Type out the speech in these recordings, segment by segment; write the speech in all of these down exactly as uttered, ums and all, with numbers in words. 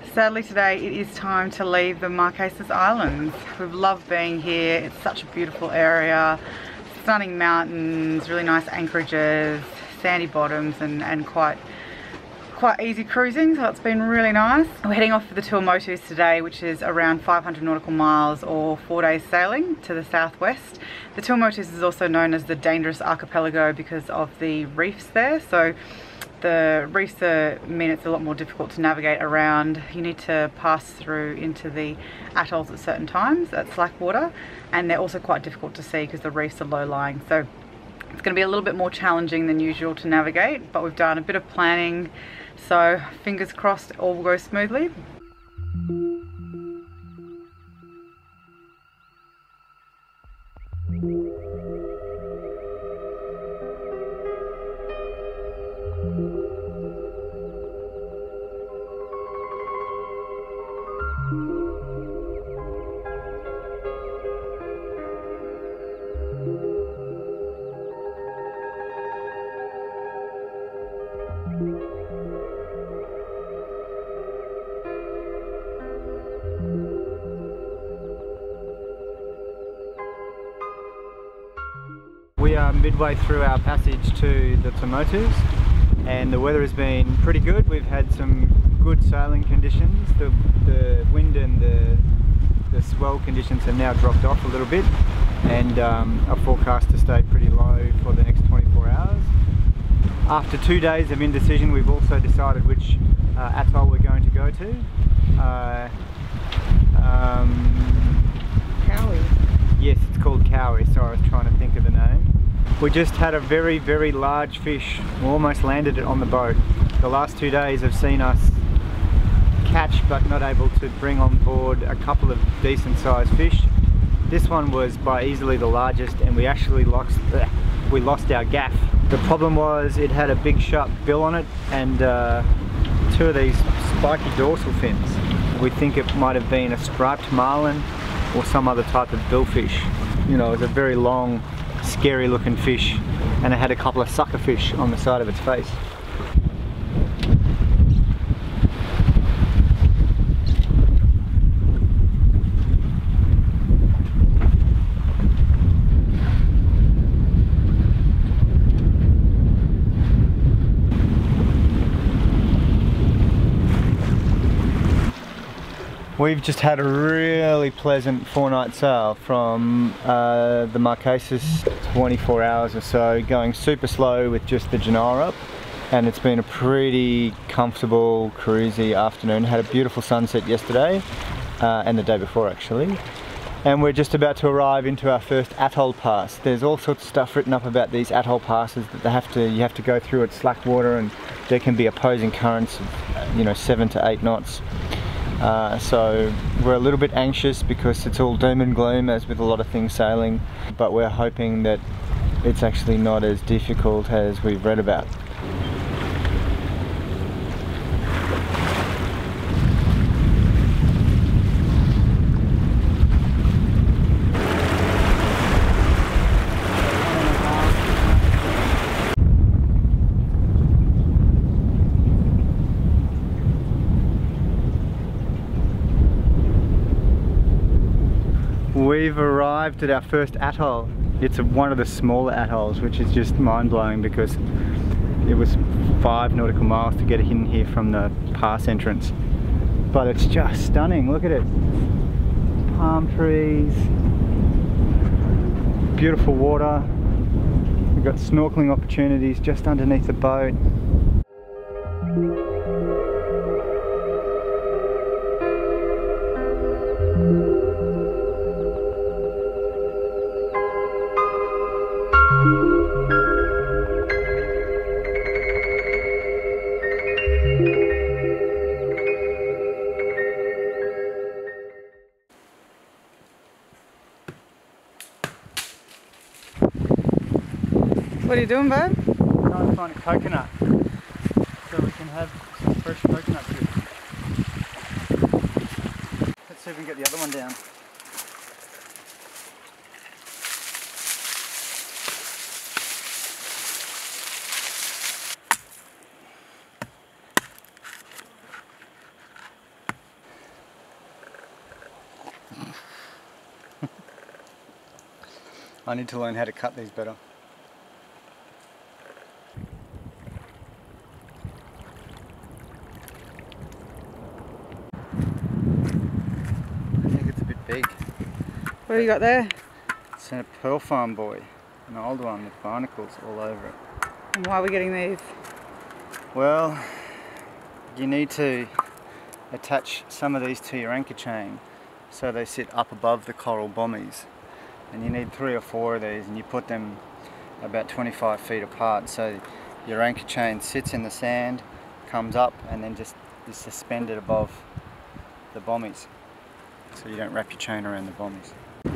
Sadly today it is time to leave the Marquesas Islands. We've loved being here. It's such a beautiful area, stunning mountains, really nice anchorages, sandy bottoms and, and quite quite easy cruising, so it's been really nice. We're heading off for the Tuamotos today, which is around five hundred nautical miles or four days sailing to the southwest. The Tuamotos is also known as the Dangerous Archipelago because of the reefs there. So the reefs are, mean it's a lot more difficult to navigate around. You need to pass through into the atolls at certain times at slack water, and they're also quite difficult to see because the reefs are low-lying. So it's going to be a little bit more challenging than usual to navigate, but we've done a bit of planning, so fingers crossed all will go smoothly. We are midway through our passage to the Tuamotos, and the weather has been pretty good. We've had some good sailing conditions. The, the wind and the, the swell conditions have now dropped off a little bit, and um, are forecast to stay pretty low for the next twenty-four hours. After two days of indecision, we've also decided which uh, atoll we're going to go to. Uh, um, Kauehi. Yes, it's called Kauehi, so I was trying to think of the name. We just had a very, very large fish. We almost landed it on the boat. The last two days have seen us catch but not able to bring on board a couple of decent sized fish. This one was by easily the largest, and we actually lost, we lost our gaff. The problem was it had a big sharp bill on it and uh, two of these spiky dorsal fins. We think it might have been a striped marlin or some other type of billfish. You know, it was a very long, scary looking fish, and it had a couple of sucker fish on the side of its face. We've just had a really pleasant four-night sail from uh, the Marquesas, twenty-four hours or so, going super slow with just the Jannar up, and it's been a pretty comfortable, cruisy afternoon. Had a beautiful sunset yesterday, uh, and the day before actually. And we're just about to arrive into our first atoll pass. There's all sorts of stuff written up about these atoll passes that they have to, you have to go through at slack water, and there can be opposing currents of, you know, seven to eight knots. Uh, so we're a little bit anxious because it's all doom and gloom, as with a lot of things sailing, but we're hoping that it's actually not as difficult as we've read about. We've arrived at our first atoll. It's a, one of the smaller atolls, which is just mind-blowing because it was five nautical miles to get in here from the pass entrance. But it's just stunning, look at it. Palm trees, beautiful water. We've got snorkeling opportunities just underneath the boat. What are you doing, babe? Trying to find a coconut so we can have some fresh coconut chips. Let's see if we can get the other one down. I need to learn how to cut these better. I think it's a bit big. What have you got there? It's a pearl farm boy, an old one with barnacles all over it. And why are we getting these? Well, you need to attach some of these to your anchor chain so they sit up above the coral bommies. And you need three or four of these, and you put them about twenty-five feet apart so your anchor chain sits in the sand, comes up, and then just is suspended above the bommies so you don't wrap your chain around the bommies.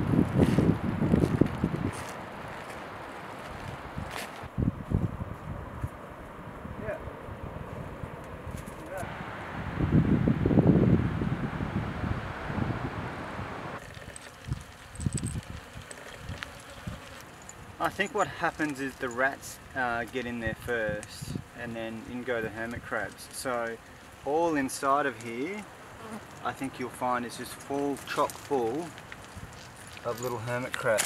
I think what happens is the rats uh, get in there first, and then in go the hermit crabs. So all inside of here, I think you'll find is just full, chock full of little hermit crabs.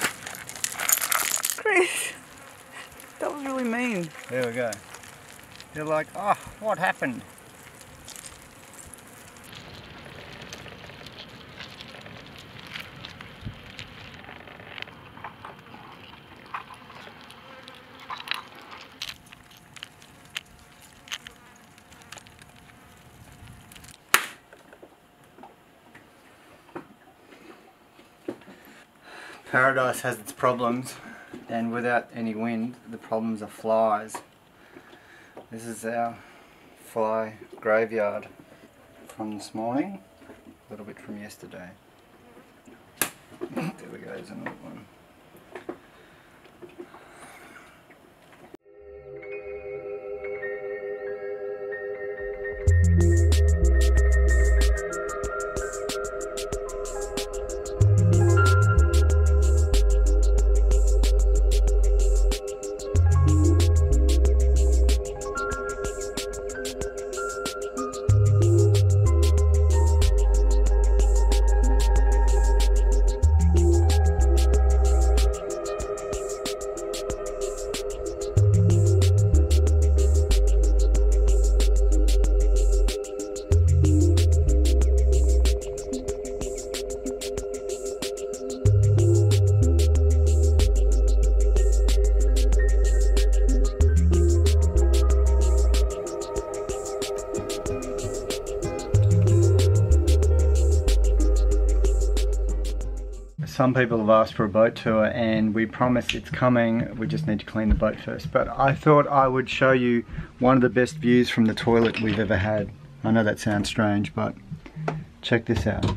Chris, that was really mean. There we go. You're like, oh, what happened? Paradise has its problems, and without any wind, the problems are flies. This is our fly graveyard from this morning, a little bit from yesterday. There we go, there's another one. Some people have asked for a boat tour, and we promise it's coming. We just need to clean the boat first. But I thought I would show you one of the best views from the toilet we've ever had. I know that sounds strange, but check this out.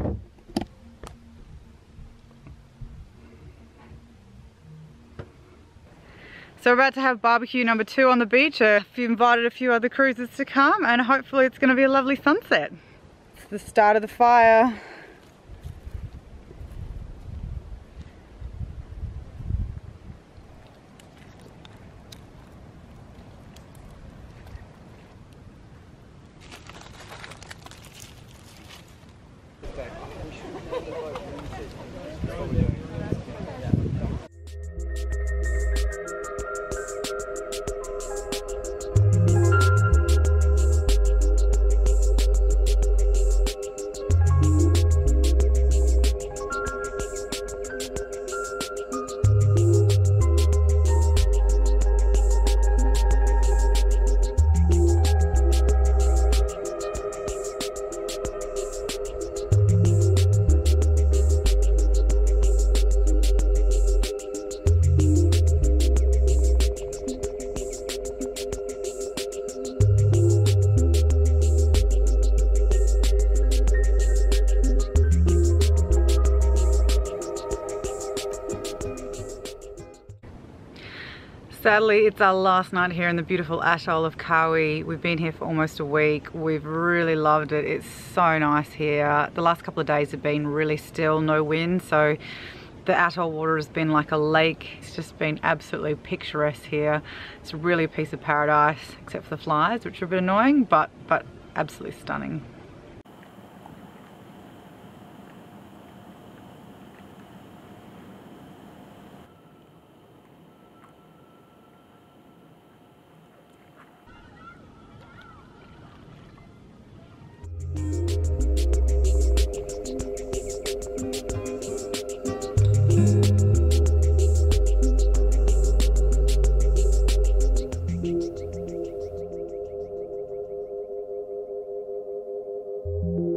So we're about to have barbecue number two on the beach. Uh, we've invited a few other cruisers to come, and hopefully it's going to be a lovely sunset. It's the start of the fire. Sadly, it's our last night here in the beautiful atoll of Kauehi. We've been here for almost a week. We've really loved it. It's so nice here. The last couple of days have been really still, no wind, so the atoll water has been like a lake. It's just been absolutely picturesque here. It's really a piece of paradise, except for the flies, which are a bit annoying, but, but absolutely stunning. You